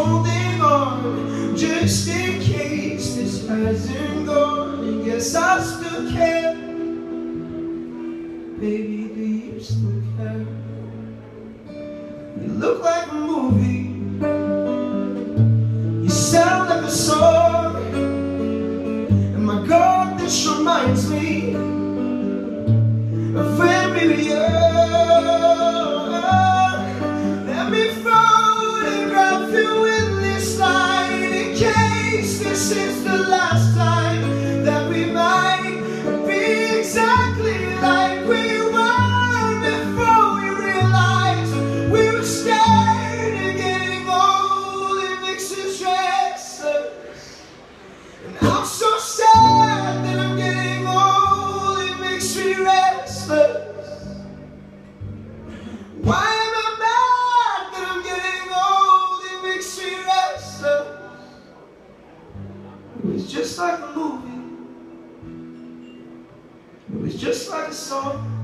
holding on, just in case this hasn't gone. Guess I still care. Baby, do you still care? You look like a movie, you sound like a song, and my God, this reminds me of when we were young. Let me photograph you in this light, in case this is the last time that we might be exactly like we were before we realized we were scared of getting old. It makes us restless, and I'm so sad that I'm getting old. It makes me restless. Why am I mad that I'm getting old? It makes me restless. It was just like a movie, it was just like a song,